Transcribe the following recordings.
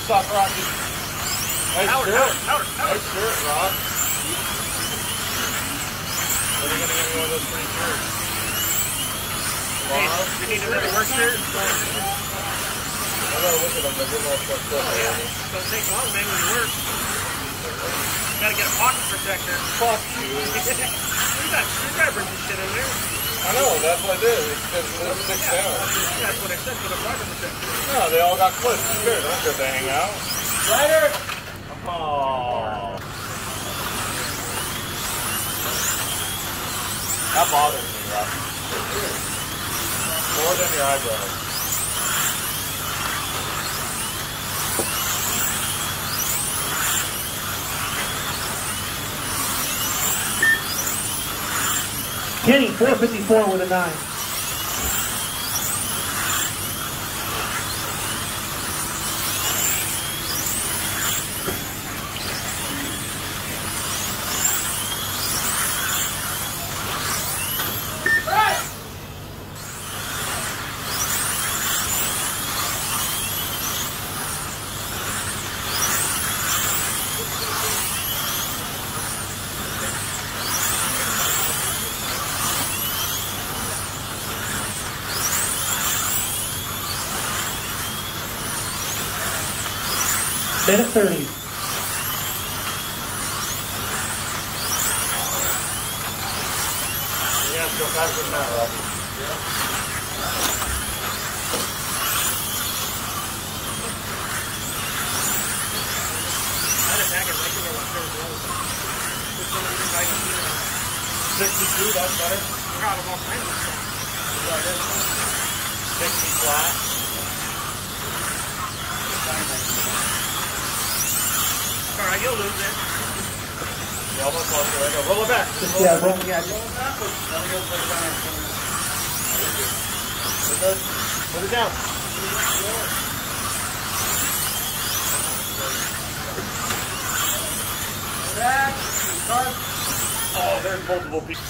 stuff, Rocky. Nice Howard, shirt. Howard. Nice shirt, Rock. When are you going to get me one of those free shirts? Hey, you need another work shirt? I gotta look at them. They're getting all fucked up. Oh, yeah. Don't take long, man, when you work. You gotta get a pocket protector. Fuck you. You gotta bring this shit in there. I know, that's what I did. It's sticks down. Yeah, that's what I said, for the pocket protector. No, they all got clips. Sure, they're not good to hang out. Ryder! Oh. That bothers me, Rob. More than your eyebrows. Kenny, 454 with a 9. Minute 30. Yeah, it's go faster than that, Robbie. Yeah. I had a bag of regular ones there as well. Which one of these I can do? 62, that's better. I got them all kinds of stuff. 60 flat. Alright, you'll lose it. Yeah, almost lost it. Right now. Roll it back. Just, yeah, roll, yeah. Roll it backwards. Let me go put it down. We're good. Put it down. Back. Oh, there's multiple people.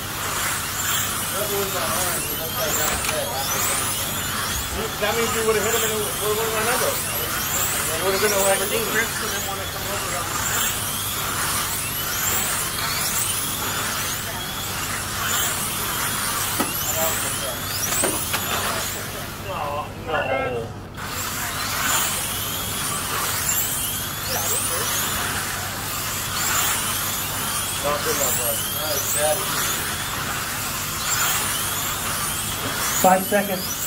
That means you would have hit him and it would have been another. It would have been a Lamborghini. Chris didn't want to come over on the Oh, no. Not good enough, bud. Nice, Daddy. 5 seconds.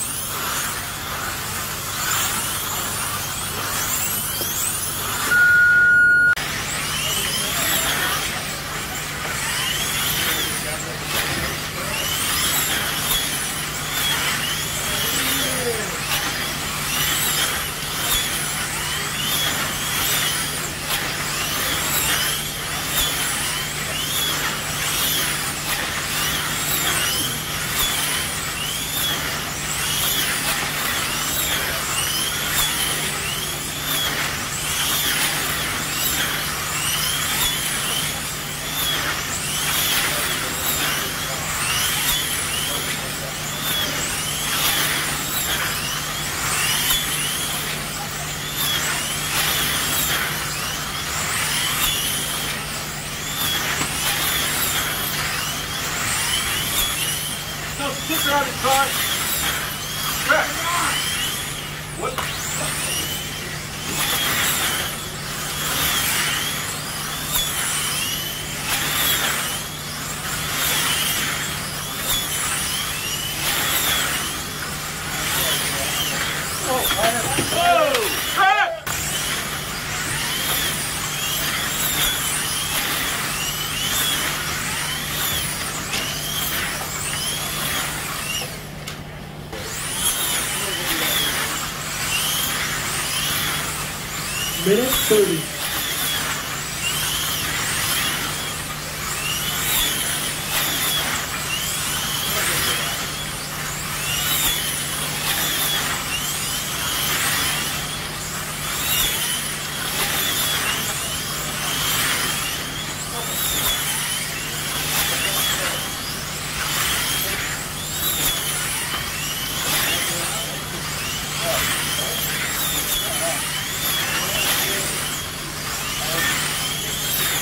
Sticker on his car. Correct. What? Whoa! Correct! Minute 30.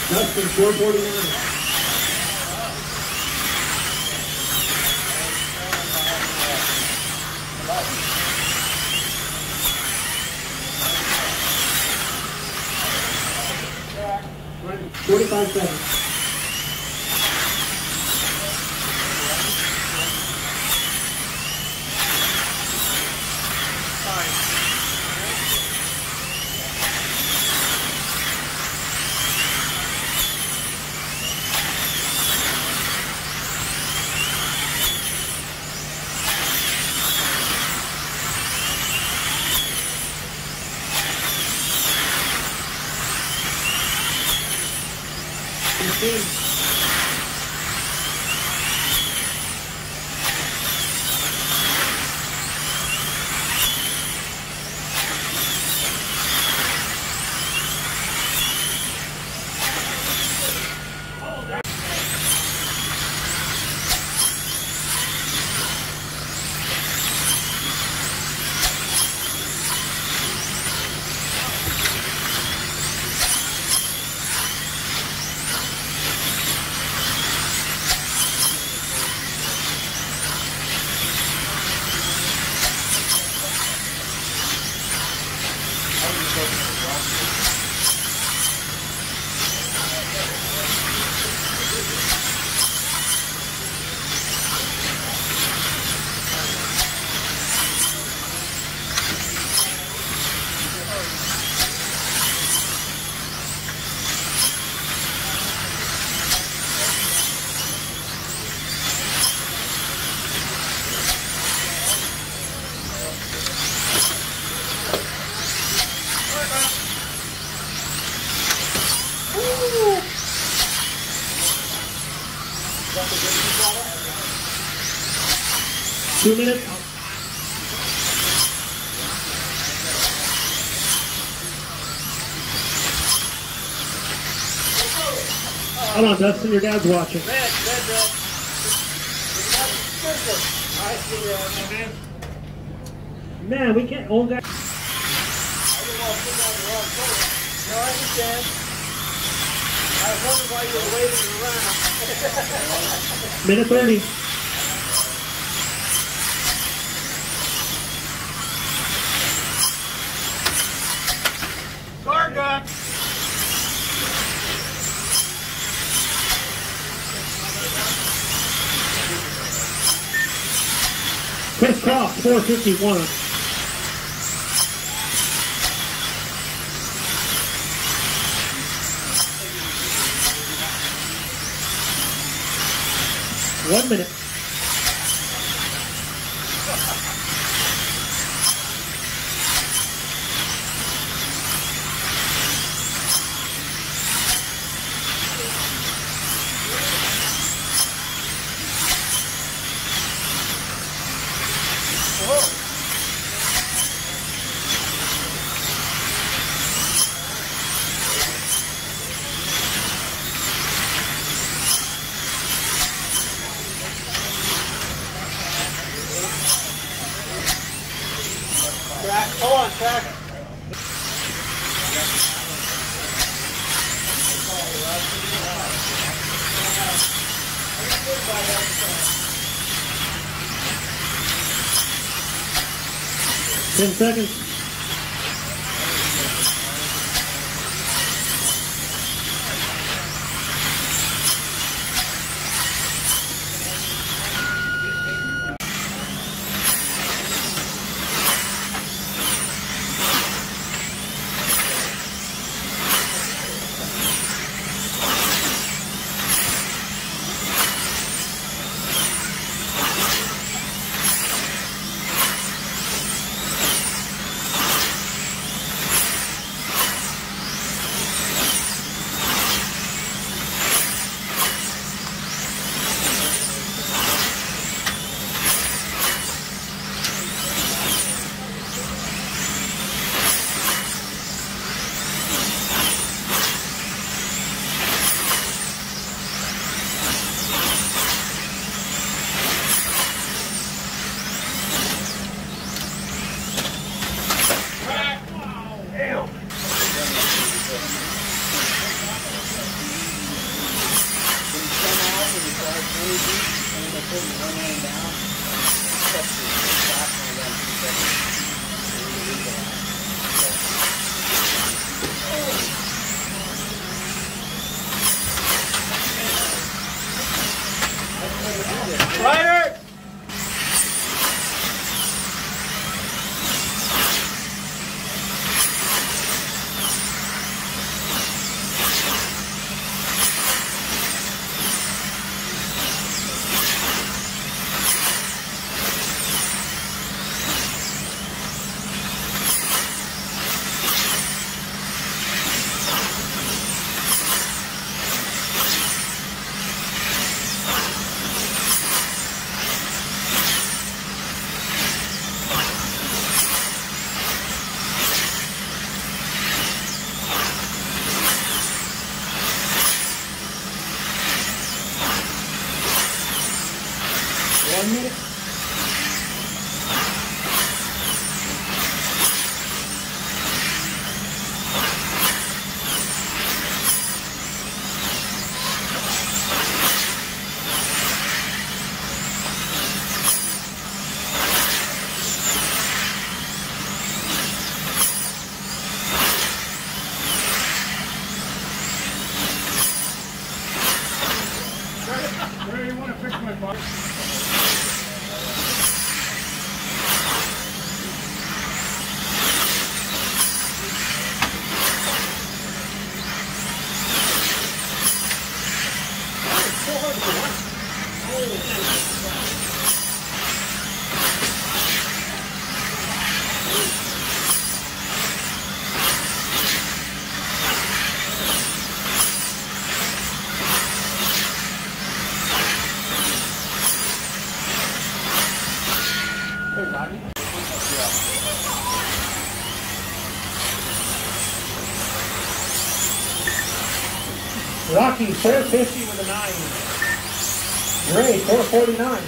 Dustin, 449. Ready. 45 seconds. Two minutes. Hold on, Dustin, your dad's watching. Red. I see that, man. Man, we can't. Old guy. I didn't want to put on the wrong color. No, I understand. I was wondering why you were waving around. Minute 30. Car gun. Chris Croft, 451. One minute. Hold on, track. Ten seconds. Ryder! Where do you want to fix my box? Rocky 450 with a 9. Gray 449.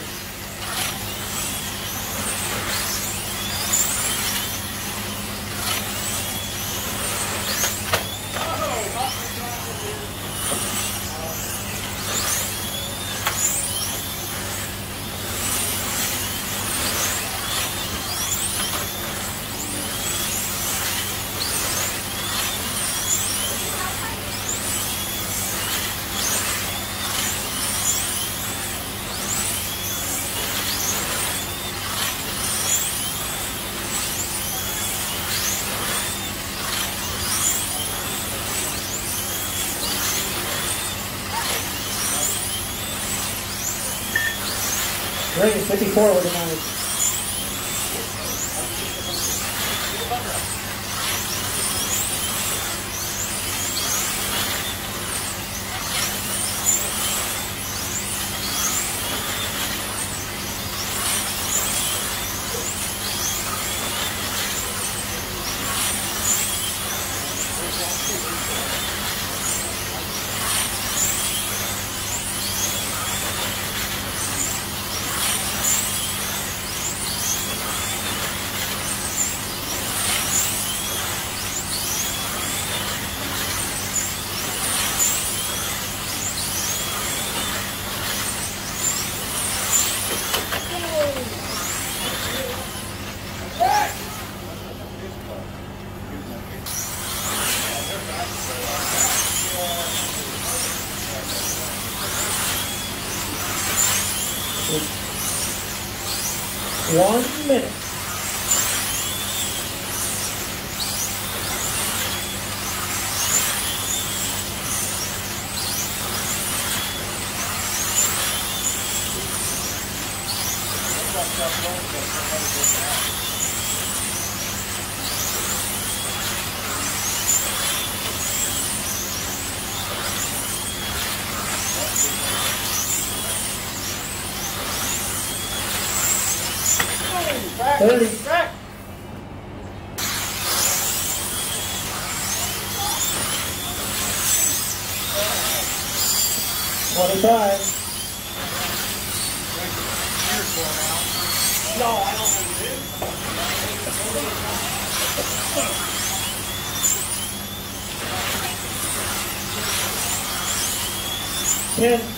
Gray 54 with a 9. One minute. Back, 30. back. 25. No, I don't think it is. 10.